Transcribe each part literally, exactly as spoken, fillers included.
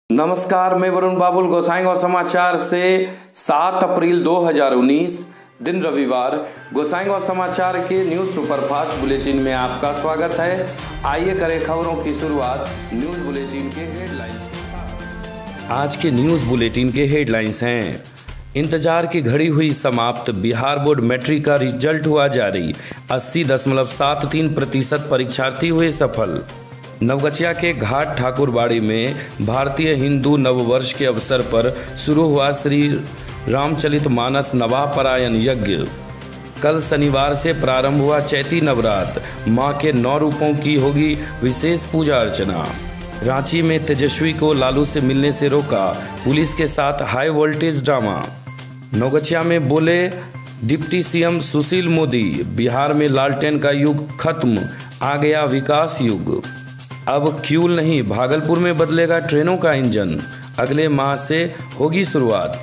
नमस्कार, मैं वरुण बाबुल गोसाईगांव समाचार से सात अप्रैल दो हज़ार उन्नीस दिन रविवार गोसाईगांव समाचार के न्यूज सुपरफास्ट बुलेटिन में आपका स्वागत है। आइए करें खबरों की शुरुआत न्यूज बुलेटिन के हेडलाइंस के साथ। आज के न्यूज बुलेटिन के हेडलाइंस हैं। इंतजार की घड़ी हुई समाप्त, बिहार बोर्ड मैट्रिक का रिजल्ट हुआ जारी। अस्सी दशमलव सात तीन प्रतिशत परीक्षार्थी हुए सफल। नवगछिया के घाट ठाकुरबाड़ी में भारतीय हिंदू नववर्ष के अवसर पर शुरू हुआ श्री रामचरित मानस नवाह परायण यज्ञ। कल शनिवार से प्रारंभ हुआ चैती नवरात्र, मां के नौ रूपों की होगी विशेष पूजा अर्चना। रांची में तेजस्वी को लालू से मिलने से रोका, पुलिस के साथ हाई वोल्टेज ड्रामा। नवगछिया में बोले डिप्टी सीएम सुशील मोदी, बिहार में लालटेन का युग खत्म, आ गया विकास युग। अब क्यूल नहीं, भागलपुर में बदलेगा ट्रेनों का इंजन, अगले माह से होगी शुरुआत।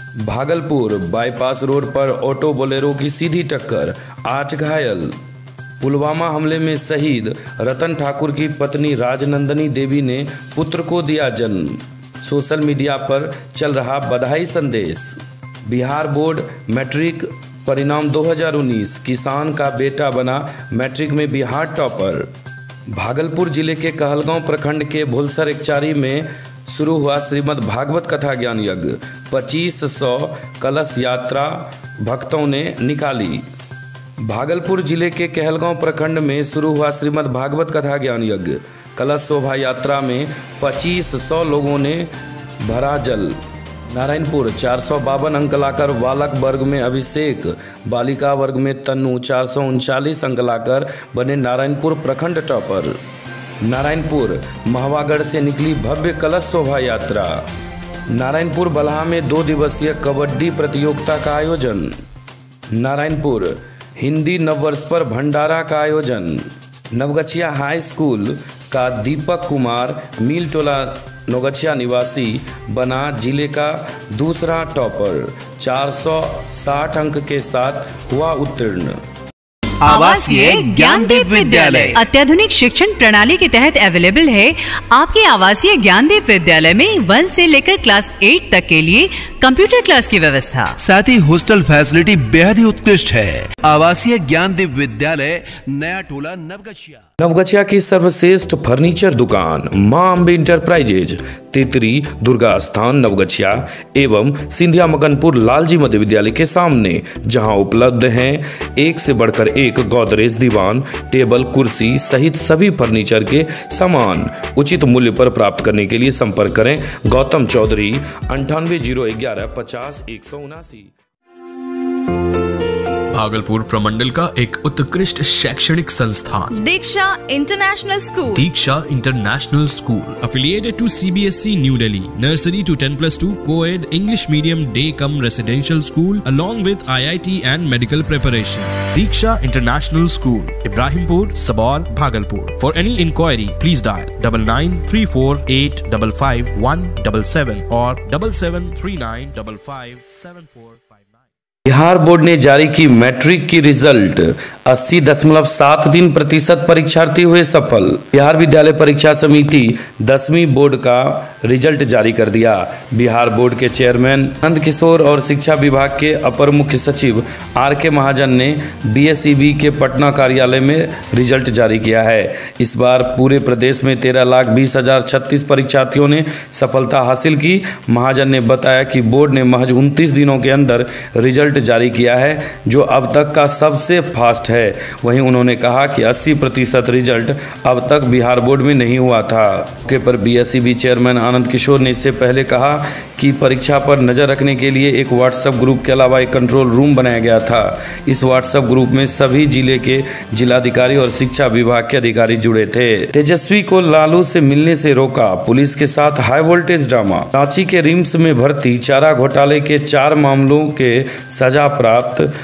भागलपुर बाईपास रोड पर ऑटो बोलेरो की सीधी टक्कर, आठ घायल। पुलवामा हमले में शहीद रतन ठाकुर की पत्नी राजनंदनी देवी ने पुत्र को दिया जन्म। सोशल मीडिया पर चल रहा बधाई संदेश। बिहार बोर्ड मैट्रिक परिणाम दो हज़ार उन्नीस, किसान का बेटा बना मैट्रिक में बिहार टॉपर। भागलपुर जिले के कहलगांव प्रखंड के भोलसर एकचारी में शुरू हुआ श्रीमद् भागवत कथा ज्ञान यज्ञ। पच्चीस सौ कलश यात्रा भक्तों ने निकाली। भागलपुर जिले के कहलगांव प्रखंड में शुरू हुआ श्रीमद् भागवत कथा ज्ञान यज्ञ। कलश शोभा यात्रा में पच्चीस सौ लोगों ने भरा जल। नारायणपुर चार सौ बावन अंक लाकर बालक वर्ग में अभिषेक, बालिका वर्ग में तन्नू चार सौ उनचालीस अंक लाकर बने नारायणपुर प्रखंड टॉपर। नारायणपुर महवागढ़ से निकली भव्य कलश शोभा यात्रा। नारायणपुर बलहा में दो दिवसीय कबड्डी प्रतियोगिता का आयोजन। नारायणपुर हिंदी नववर्ष पर भंडारा का आयोजन। नवगछिया हाई स्कूल का दीपक कुमार मील टोला नवगछिया निवासी बना जिले का दूसरा टॉपर, चार सौ साठ अंक के साथ हुआ उत्तीर्ण। आवासीय ज्ञानदीप विद्यालय अत्याधुनिक शिक्षण प्रणाली के तहत अवेलेबल है। आपके आवासीय ज्ञानदीप विद्यालय में वन से लेकर क्लास एट तक के लिए कंप्यूटर क्लास की व्यवस्था, साथ ही हॉस्टल फैसिलिटी बेहद ही उत्कृष्ट है। आवासीय ज्ञानदीप विद्यालय, नया टोला, नवगछिया। नवगछिया की सर्वश्रेष्ठ फर्नीचर दुकान मां अम्बे इंटरप्राइजेज, तितरी दुर्गा स्थान नवगछिया एवं सिंधिया मकनपुर लालजी मध्य विद्यालय के सामने, जहां उपलब्ध हैं एक से बढ़कर एक गोदरेज, दीवान, टेबल, कुर्सी सहित सभी फर्नीचर के सामान उचित मूल्य पर प्राप्त करने के लिए संपर्क करें गौतम चौधरी अंठानवे जीरो ग्यारह पचास एक सौ उनासी। भागलपुर प्रमंडल का एक उत्कृष्ट शैक्षणिक संस्थान Diksha International School. Diksha International School affiliated to C B S E New Delhi, nursery to ten plus two co-ed English medium day cum residential school along with I I T and medical preparation. Diksha International School, Ibrahimpur, Sabor, Bhagalpur. For any inquiry, please dial double nine three four eight five five one seven seven or double seven three nine five five seven four five nine. Bihar board ने जारी की matric की result. अस्सी दशमलव सात तीन प्रतिशत परीक्षार्थी हुए सफल। बिहार विद्यालय परीक्षा समिति दसवीं बोर्ड का रिजल्ट जारी कर दिया। बिहार बोर्ड के चेयरमैन नंद किशोर और शिक्षा विभाग के अपर मुख्य सचिव आर के महाजन ने बी एस ई बी के पटना कार्यालय में रिजल्ट जारी किया है। इस बार पूरे प्रदेश में तेरह लाख बीस हजार छत्तीस परीक्षार्थियों ने सफलता हासिल की। महाजन ने बताया कि बोर्ड ने महज उनतीस दिनों के अंदर रिजल्ट जारी किया है, जो अब तक का सबसे फास्ट है। वहीं उन्होंने कहा कि अस्सी प्रतिशत रिजल्ट अब तक बिहार बोर्ड में नहीं हुआ था। मौके पर B S E B chairman Anand Kishore ने इससे पहले कहा कि परीक्षा पर नजर रखने के लिए एक व्हाट्सएप ग्रुप के अलावा एक कंट्रोल रूम बनाया गया था। इस व्हाट्सएप ग्रुप में सभी जिले के जिलाधिकारी और शिक्षा विभाग के अधिकारी जुड़े थे। तेजस्वी को लालू से मिलने से रोका, पुलिस के साथ हाई वोल्टेज ड्रामा। रांची के रिम्स में भर्ती चारा घोटाले के चार मामलों के सजा प्राप्त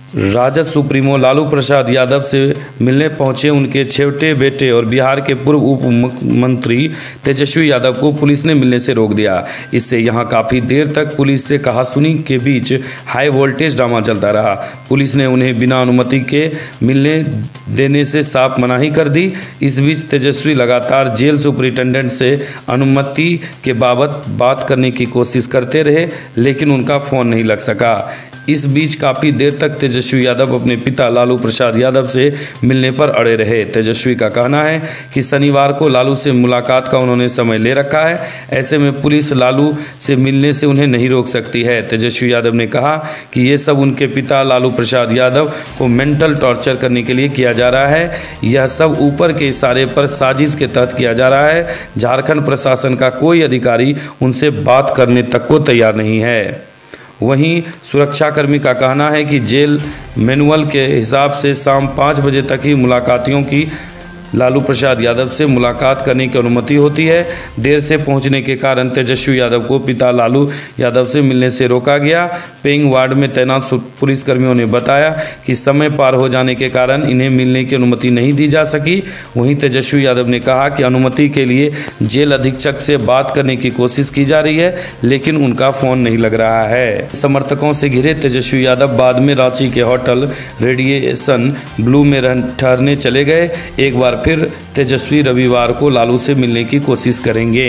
राजद सुप्रीमो लालू प्रसाद यादव से मिलने पहुंचे उनके छोटे बेटे और बिहार के पूर्व उप मुख्यमंत्री तेजस्वी यादव को पुलिस ने मिलने से रोक दिया। इससे यहां काफ़ी देर तक पुलिस से कहासुनी के बीच हाई वोल्टेज ड्रामा चलता रहा। पुलिस ने उन्हें बिना अनुमति के मिलने देने से साफ मनाही कर दी। इस बीच तेजस्वी लगातार जेल सुपरिटेंडेंट से अनुमति के बाबत बात करने की कोशिश करते रहे, लेकिन उनका फ़ोन नहीं लग सका। इस बीच काफ़ी देर तक तेजस्वी यादव अपने पिता लालू प्रसाद यादव से मिलने पर अड़े रहे। तेजस्वी का कहना है कि शनिवार को लालू से मुलाकात का उन्होंने समय ले रखा है, ऐसे में पुलिस लालू से मिलने से उन्हें नहीं रोक सकती है। तेजस्वी यादव ने कहा कि ये सब उनके पिता लालू प्रसाद यादव को मेंटल टॉर्चर करने के लिए किया जा रहा है। यह सब ऊपर के इशारे पर साजिश के तहत किया जा रहा है। झारखंड प्रशासन का कोई अधिकारी उनसे बात करने तक को तैयार नहीं है। वहीं सुरक्षाकर्मी का कहना है कि जेल मैनुअल के हिसाब से शाम पाँच बजे तक ही मुलाकातियों की लालू प्रसाद यादव से मुलाकात करने की अनुमति होती है। देर से पहुंचने के कारण तेजस्वी यादव को पिता लालू यादव से मिलने से रोका गया। पेइंग वार्ड में तैनात पुलिसकर्मियों ने बताया कि समय पार हो जाने के कारण इन्हें मिलने की अनुमति नहीं दी जा सकी। वहीं तेजस्वी यादव ने कहा कि अनुमति के लिए जेल अधीक्षक से बात करने की कोशिश की जा रही है, लेकिन उनका फ़ोन नहीं लग रहा है। समर्थकों से घिरे तेजस्वी यादव बाद में रांची के होटल रेडिएशन ब्लू में ठहरने चले गए। एक बार फिर तेजस्वी रविवार को लालू से मिलने की कोशिश करेंगे।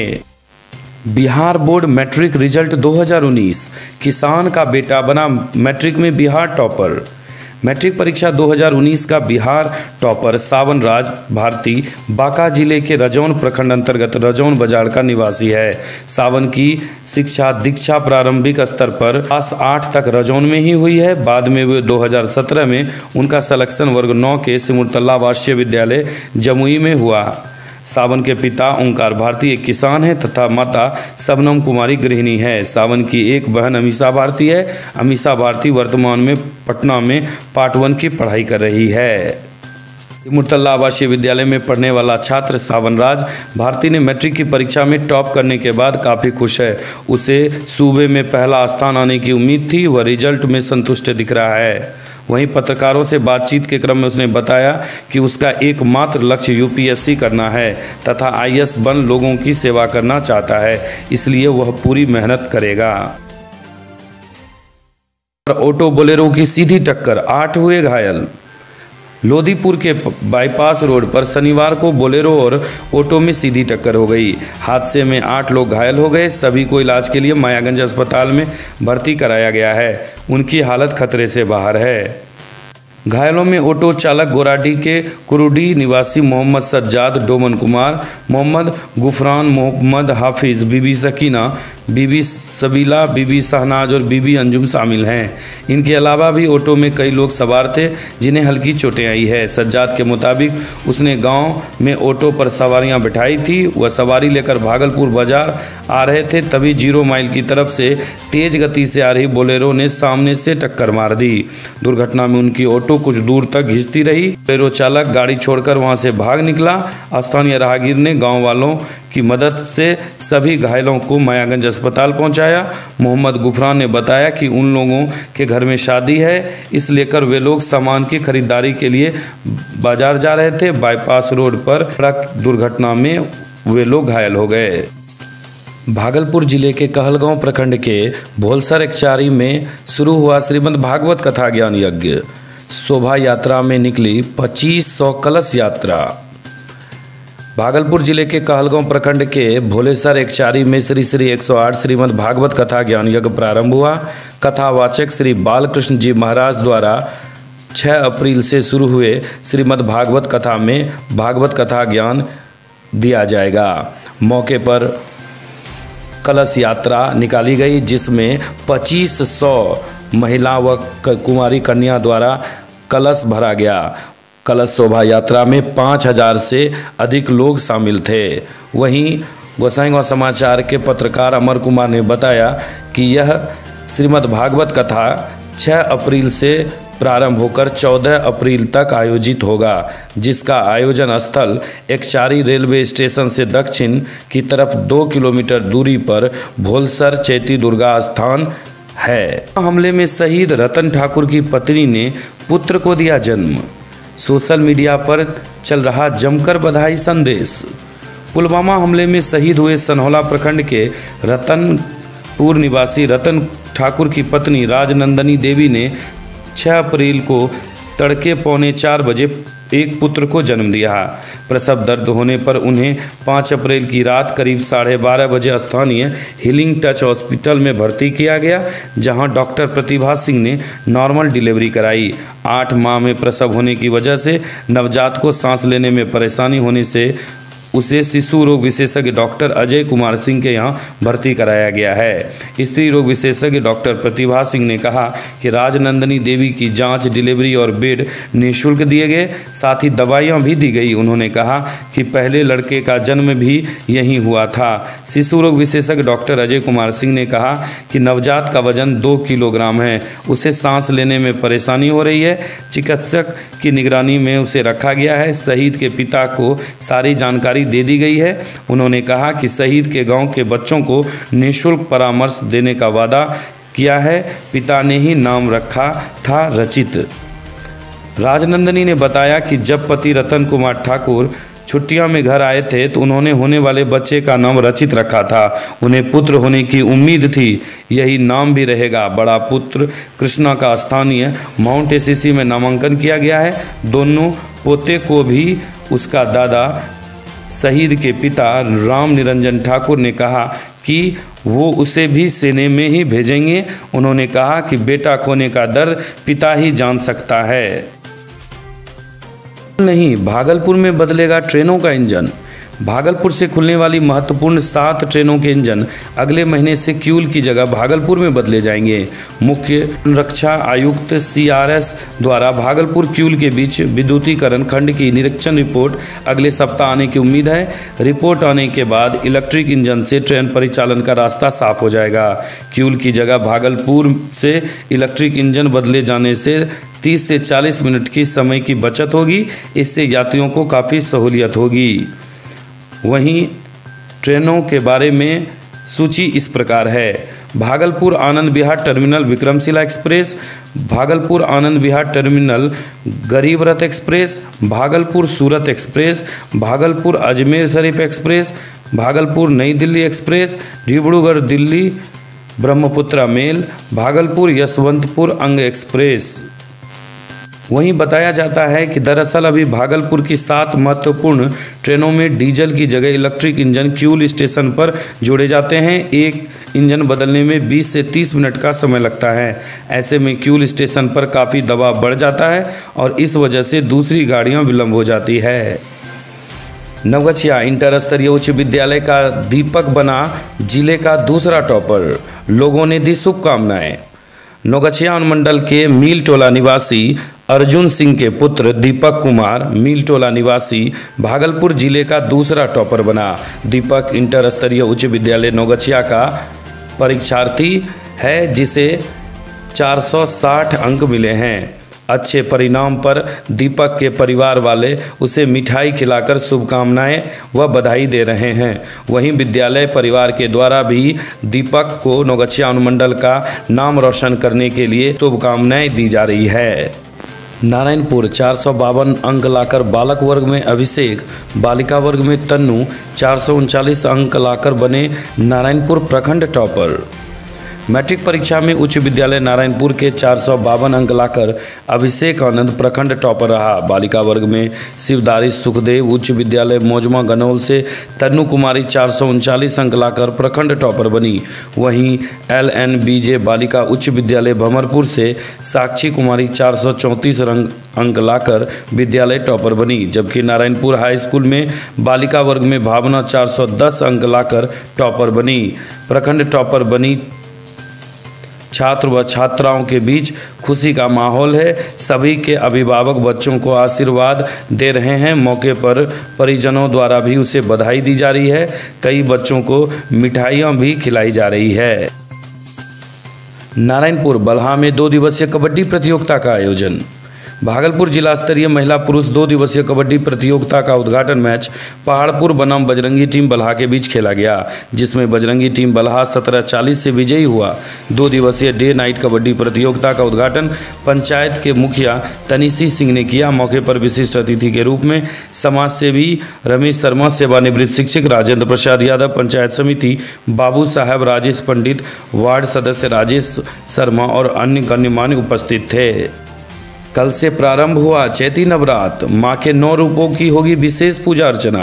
बिहार बोर्ड मैट्रिक रिजल्ट दो हज़ार उन्नीस, किसान का बेटा बना मैट्रिक में बिहार टॉपर। मैट्रिक परीक्षा दो हज़ार उन्नीस का बिहार टॉपर सावन राज भारती बांका जिले के रजौन प्रखंड अंतर्गत रजौन बाजार का निवासी है। सावन की शिक्षा दीक्षा प्रारंभिक स्तर पर क्लास आठ तक रजौन में ही हुई है। बाद में वे दो हज़ार सत्रह में उनका सिलेक्शन वर्ग नौ के सिमुलतला आवासीय विद्यालय जमुई में हुआ। सावन के पिता ओंकार भारती एक किसान हैं तथा माता शबनम कुमारी गृहिणी है। सावन की एक बहन अमीषा भारती है। अमीषा भारती वर्तमान में पटना में पार्ट वन की पढ़ाई कर रही है। सिमुलतला आवासीय विद्यालय में पढ़ने वाला छात्र सावन राज भारती ने मैट्रिक की परीक्षा में टॉप करने के बाद काफ़ी खुश है। उसे सूबे में पहला स्थान आने की उम्मीद थी। वह रिजल्ट में संतुष्ट दिख रहा है। वहीं पत्रकारों से बातचीत के क्रम में उसने बताया कि उसका एकमात्र लक्ष्य यूपीएससी करना है तथा आईएएस बन लोगों की सेवा करना चाहता है, इसलिए वह पूरी मेहनत करेगा। ऑटो बोलेरो की सीधी टक्कर, आठ हुए घायल। लोधीपुर के बाईपास रोड पर शनिवार को बोलेरो और ऑटो में सीधी टक्कर हो गई। हादसे में आठ लोग घायल हो गए। सभी को इलाज के लिए मायागंज अस्पताल में भर्ती कराया गया है। उनकी हालत खतरे से बाहर है। घायलों में ऑटो चालक गोराडी के कुरुडी निवासी मोहम्मद सज्जाद, डोमन कुमार, मोहम्मद गुफरान, मोहम्मद हाफिज, बीबी सकीना, बीबी सबीला, बीबी शहनाज और बीबी अंजुम शामिल हैं। इनके अलावा भी ऑटो में कई लोग सवार थे जिन्हें हल्की चोटें आई है। सज्जाद के मुताबिक उसने गांव में ऑटो पर सवारियां बिठाई थी। वह सवारी लेकर भागलपुर बाजार आ रहे थे, तभी जीरो माइल की तरफ से तेज गति से आ रही बोलेरो ने सामने से टक्कर मार दी। दुर्घटना में उनकी ऑटो कुछ दूर तक घिसती रही। बोलेरो चालक गाड़ी छोड़कर वहां से भाग निकला। स्थानीय राहगीर ने गाँव वालों की मदद से सभी घायलों को मायागंज अस्पताल पहुंचाया। मोहम्मद गुफरान ने बताया कि उन लोगों के घर में शादी है, इस लेकर वे लोग सामान की खरीदारी के लिए बाजार जा रहे थे। बाईपास रोड पर सड़क दुर्घटना में वे लोग घायल हो गए। भागलपुर जिले के कहलगांव प्रखंड के भोलसर एकचारी में शुरू हुआ श्रीमद् भागवत कथा ज्ञान यज्ञ। शोभा यात्रा में निकली पच्चीस सौ कलश यात्रा। भागलपुर जिले के कहलगांव प्रखंड के भोलेसर एकचारी में श्री श्री एक सौ आठ श्रीमद् भागवत कथा ज्ञान यज्ञ प्रारंभ हुआ। कथावाचक श्री बालकृष्ण जी महाराज द्वारा छह अप्रैल से शुरू हुए श्रीमद् भागवत कथा में भागवत कथा ज्ञान दिया जाएगा। मौके पर कलश यात्रा निकाली गई, जिसमें पच्चीस सौ महिला व कुमारी कन्या द्वारा कलश भरा गया। कलश शोभा यात्रा में पाँच हजार से अधिक लोग शामिल थे। वहीं गोसाईगांव समाचार के पत्रकार अमर कुमार ने बताया कि यह श्रीमद् भागवत कथा छह अप्रैल से प्रारंभ होकर चौदह अप्रैल तक आयोजित होगा, जिसका आयोजन स्थल एकचारी रेलवे स्टेशन से दक्षिण की तरफ दो किलोमीटर दूरी पर भोलसर चैती दुर्गा स्थान है। हमले में शहीद रतन ठाकुर की पत्नी ने पुत्र को दिया जन्म। सोशल मीडिया पर चल रहा जमकर बधाई संदेश। पुलवामा हमले में शहीद हुए सनहौला प्रखंड के रतनपुर निवासी रतन ठाकुर की पत्नी राजनंदनी देवी ने छह अप्रैल को तड़के पौने चार बजे एक पुत्र को जन्म दिया। प्रसव दर्द होने पर उन्हें पाँच अप्रैल की रात करीब साढ़े बारह बजे स्थानीय हीलिंग टच हॉस्पिटल में भर्ती किया गया, जहां डॉक्टर प्रतिभा सिंह ने नॉर्मल डिलीवरी कराई। आठ माह में प्रसव होने की वजह से नवजात को सांस लेने में परेशानी होने से उसे शिशु रोग विशेषज्ञ डॉक्टर अजय कुमार सिंह के यहाँ भर्ती कराया गया है। स्त्री रोग विशेषज्ञ डॉक्टर प्रतिभा सिंह ने कहा कि राजनंदनी देवी की जांच, डिलीवरी और बेड निःशुल्क दिए गए, साथ ही दवाइयाँ भी दी गई। उन्होंने कहा कि पहले लड़के का जन्म भी यहीं हुआ था। शिशु रोग विशेषज्ञ डॉक्टर अजय कुमार सिंह ने कहा कि नवजात का वजन दो किलोग्राम है, उसे सांस लेने में परेशानी हो रही है। चिकित्सक की निगरानी में उसे रखा गया है। शहीद के पिता को सारी जानकारी दे दी गई है। उन्होंने कहा कि शहीद के गांव के बच्चों को निःशुल्क परामर्श देने का वादा किया है। पिता ने ही नाम रखा था रचित। राजनंदनी ने बताया कि जब पति रतन कुमार ठाकुर छुट्टियां में घर आए थे तो उन्होंने होने वाले बच्चे का नाम रचित रखा था। उन्हें पुत्र होने की उम्मीद थी, यही नाम भी रहेगा। बड़ा पुत्र कृष्णा का स्थानीय माउंट एसीसी में नामांकन किया गया है। दोनों पोते को भी उसका दादा शहीद के पिता राम निरंजन ठाकुर ने कहा कि वो उसे भी सेने में ही भेजेंगे। उन्होंने कहा कि बेटा खोने का दर्द पिता ही जान सकता है। नहीं, भागलपुर में बदलेगा ट्रेनों का इंजन। भागलपुर से खुलने वाली महत्वपूर्ण सात ट्रेनों के इंजन अगले महीने से क्यूल की जगह भागलपुर में बदले जाएंगे। मुख्य रक्षा आयुक्त सीआरएस द्वारा भागलपुर क्यूल के बीच विद्युतीकरण खंड की निरीक्षण रिपोर्ट अगले सप्ताह आने की उम्मीद है। रिपोर्ट आने के बाद इलेक्ट्रिक इंजन से ट्रेन परिचालन का रास्ता साफ हो जाएगा। क्यूल की जगह भागलपुर से इलेक्ट्रिक इंजन बदले जाने से तीस से चालीस मिनट की समय की बचत होगी। इससे यात्रियों को काफ़ी सहूलियत होगी। वहीं ट्रेनों के बारे में सूची इस प्रकार है। Bhagalpur Anand Vihar terminal Vikramshila express, Bhagalpur Anand Vihar terminal Garib Rath express, Bhagalpur Surat express, Bhagalpur Ajmer Sharif express, Bhagalpur Nai Delhi express, Dibrugarh Delhi Brahmaputra mail, Bhagalpur Yesvantpur Anga express. वहीं बताया जाता है कि दरअसल अभी भागलपुर की सात महत्वपूर्ण ट्रेनों में डीजल की जगह इलेक्ट्रिक इंजन क्यूल स्टेशन पर जोड़े जाते हैं। एक इंजन बदलने में बीस से तीस मिनट का समय लगता है। ऐसे में क्यूल स्टेशन पर काफ़ी दबाव बढ़ जाता है और इस वजह से दूसरी गाड़ियां विलंब हो जाती है। नवगछिया इंटर स्तरीय उच्च विद्यालय का दीपक बना जिले का दूसरा टॉपर, लोगों ने दी शुभकामनाएं। नवगछिया अनुमंडल के मील टोला निवासी अर्जुन सिंह के पुत्र दीपक कुमार मील टोला निवासी भागलपुर जिले का दूसरा टॉपर बना। दीपक इंटर स्तरीय उच्च विद्यालय नवगछिया का परीक्षार्थी है, जिसे चार सौ साठ अंक मिले हैं। अच्छे परिणाम पर दीपक के परिवार वाले उसे मिठाई खिलाकर शुभकामनाएं व बधाई दे रहे हैं। वहीं विद्यालय परिवार के द्वारा भी दीपक को नवगछिया अनुमंडल का नाम रोशन करने के लिए शुभकामनाएं दी जा रही है। नारायणपुर चार सौ बावन अंक लाकर बालक वर्ग में अभिषेक, बालिका वर्ग में तन्नू चार सौ उनचालीस अंक लाकर बने नारायणपुर प्रखंड टॉपर। मैट्रिक परीक्षा में उच्च विद्यालय नारायणपुर के चार सौ बावन अंक लाकर अभिषेक आनंद प्रखंड टॉपर रहा। बालिका वर्ग में शिवदारी सुखदेव उच्च विद्यालय मौजमा गनौल से तन्नू कुमारी चार सौ उनचालीस अंक लाकर प्रखंड टॉपर बनी। वहीं एल एन बी जे बालिका उच्च विद्यालय भमरपुर से साक्षी कुमारी चार सौ चौंतीस अंक लाकर विद्यालय टॉपर बनी। जबकि नारायणपुर हाई स्कूल में बालिका वर्ग में भावना चार सौ दस अंक लाकर टॉपर बनी। प्रखंड टॉपर बनी छात्र व छात्राओं के बीच खुशी का माहौल है। सभी के अभिभावक बच्चों को आशीर्वाद दे रहे हैं। मौके पर परिजनों द्वारा भी उसे बधाई दी जा रही है। कई बच्चों को मिठाइयाँ भी खिलाई जा रही है। नारायणपुर बल्हा में दो दिवसीय कबड्डी प्रतियोगिता का आयोजन। भागलपुर जिला स्तरीय महिला पुरुष दो दिवसीय कबड्डी प्रतियोगिता का उद्घाटन मैच पहाड़पुर बनाम बजरंगी टीम बलहा के बीच खेला गया, जिसमें बजरंगी टीम बलहा सत्रह चालीस से विजयी हुआ। दो दिवसीय डे नाइट कबड्डी प्रतियोगिता का उद्घाटन पंचायत के मुखिया तनीसी सिंह ने किया। मौके पर विशिष्ट अतिथि के रूप में समाज सेवी रमेश शर्मा, सेवानिवृत्त शिक्षक राजेंद्र प्रसाद यादव, पंचायत समिति बाबू साहब, राजेश पंडित, वार्ड सदस्य राजेश शर्मा और अन्य गण्यमान्य उपस्थित थे। कल से प्रारंभ हुआ चैती नवरात्र, मां के नौ रूपों की होगी विशेष पूजा अर्चना।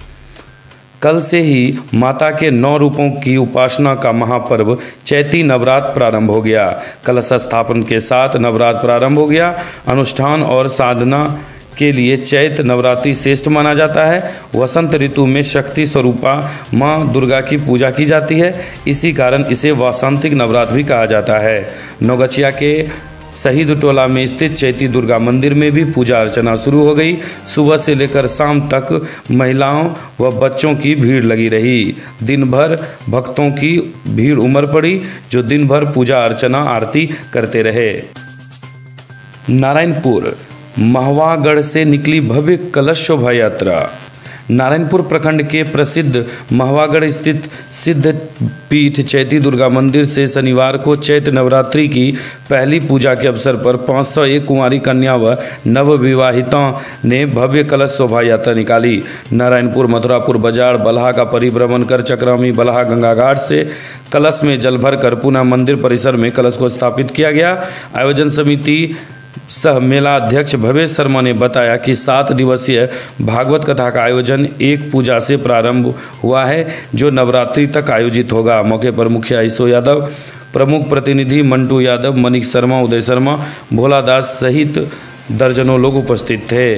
कल से ही माता के नौ रूपों की उपासना का महापर्व चैती नवरात्र प्रारंभ हो गया। कलश स्थापन के साथ नवरात्र प्रारंभ हो गया। अनुष्ठान और साधना के लिए चैत नवरात्रि श्रेष्ठ माना जाता है। वसंत ऋतु में शक्ति स्वरूपा माँ दुर्गा की पूजा की जाती है, इसी कारण इसे वासंतिक नवरात्र भी कहा जाता है। नौगछिया के शहीद टोला में स्थित चैती दुर्गा मंदिर में भी पूजा अर्चना शुरू हो गई। सुबह से लेकर शाम तक महिलाओं व बच्चों की भीड़ लगी रही। दिन भर भक्तों की भीड़ उमड़ पड़ी, जो दिन भर पूजा अर्चना आरती करते रहे। नारायणपुर महवागढ़ से निकली भव्य कलश शोभा यात्रा। नारायणपुर प्रखंड के प्रसिद्ध महवागढ़ स्थित सिद्ध पीठ चैती दुर्गा मंदिर से शनिवार को चैत्र नवरात्रि की पहली पूजा के अवसर पर पाँच सौ एक कुंवारी कन्या व नवविवाहिताओं ने भव्य कलश शोभा यात्रा निकाली। नारायणपुर मथुरापुर बाजार बलहा का परिभ्रमण कर चक्रामी बलहा गंगा घाट से कलश में जल भर कर पुनः मंदिर परिसर में कलश को स्थापित किया गया। आयोजन समिति सह मेला अध्यक्ष भवेश शर्मा ने बताया कि सात दिवसीय भागवत कथा का आयोजन एक पूजा से प्रारंभ हुआ है, जो नवरात्रि तक आयोजित होगा। मौके पर मुखिया ईसो यादव, प्रमुख प्रतिनिधि मंटू यादव, मनीष शर्मा, उदय शर्मा, भोला दास सहित दर्जनों लोग उपस्थित थे।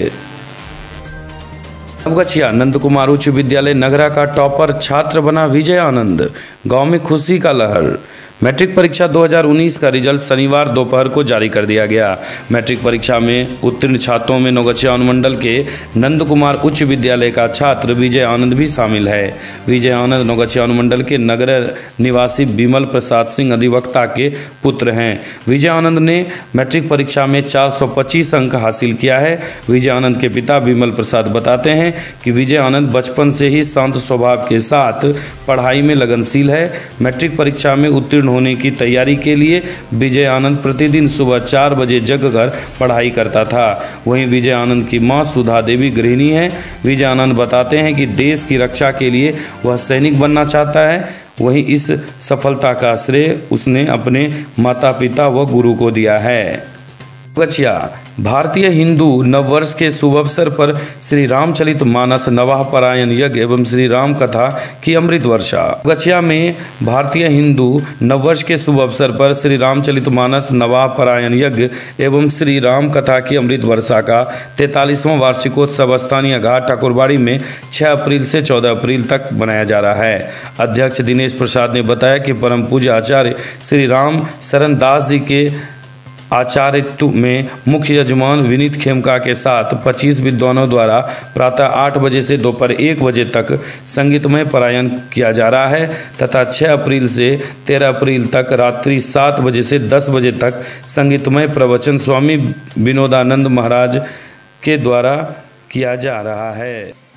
नवगछिया नंद कुमार उच्च विद्यालय नगरा का टॉपर छात्र बना विजय आनंद, गांव में खुशी का लहर। मैट्रिक परीक्षा दो हज़ार उन्नीस का रिजल्ट शनिवार दोपहर को जारी कर दिया गया। मैट्रिक परीक्षा में उत्तीर्ण छात्रों में नौगछिया अनुमंडल के नंद कुमार उच्च विद्यालय का छात्र विजय आनंद भी शामिल है। विजय आनंद नौगछिया अनुमंडल के नगर निवासी विमल प्रसाद सिंह अधिवक्ता के पुत्र हैं। विजय आनंद ने मैट्रिक परीक्षा में चार सौ पच्चीस अंक हासिल किया है। विजय आनंद के पिता विमल प्रसाद बताते हैं कि विजय आनंद बचपन से ही शांत स्वभाव के साथ पढ़ाई में लगनशील है। मैट्रिक परीक्षा में उत्तीर्ण होने की तैयारी के लिए विजय आनंद प्रतिदिन सुबह चार बजे जगकर पढ़ाई करता था। वहीं विजय आनंद की मां सुधा देवी गृहिणी हैं। विजय आनंद बताते हैं कि देश की रक्षा के लिए वह सैनिक बनना चाहता है। वहीं इस सफलता का श्रेय उसने अपने माता पिता व गुरु को दिया है। नवगछिया भारतीय हिंदू नववर्ष के शुभ अवसर पर श्री रामचरित मानस नवाह पारायण यज्ञ एवं श्री राम कथा की अमृत वर्षा। नवगछिया में भारतीय हिंदू नववर्ष के शुभ अवसर पर श्री रामचरित मानस नवाह पारायण यज्ञ एवं श्री राम कथा की अमृत वर्षा का तैंतालीसवां वार्षिकोत्सव स्थानीय घाट ठाकुरबाड़ी में छह अप्रैल से चौदह अप्रैल तक मनाया जा रहा है। अध्यक्ष दिनेश प्रसाद ने बताया कि परम पूज्य आचार्य श्री राम शरण दास जी के आचार्यत्व में मुख्य यजमान विनीत खेमका के साथ पच्चीस विद्वानों द्वारा प्रातः आठ बजे से दोपहर एक बजे तक संगीतमय पारायण किया जा रहा है तथा छह अप्रैल से तेरह अप्रैल तक रात्रि सात बजे से दस बजे तक संगीतमय प्रवचन स्वामी विनोदानंद महाराज के द्वारा किया जा रहा है।